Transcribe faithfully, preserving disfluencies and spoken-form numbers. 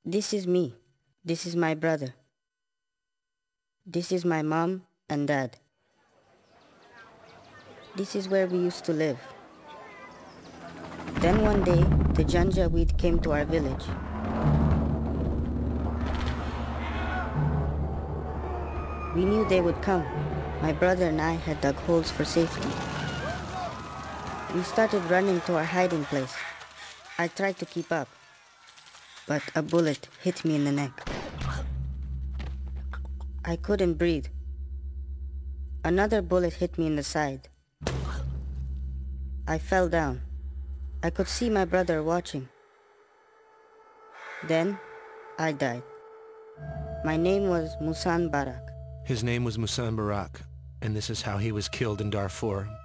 This is me. This is my brother. This is my mom and dad. This is where we used to live. Then one day, the Janjaweed came to our village. We knew they would come. My brother and I had dug holes for safety. We started running to our hiding place. I tried to keep up, but a bullet hit me in the neck. I couldn't breathe. Another bullet hit me in the side. I fell down. I could see my brother watching. Then, I died. My name was Musan Barak. His name was Musan Barak, and this is how he was killed in Darfur.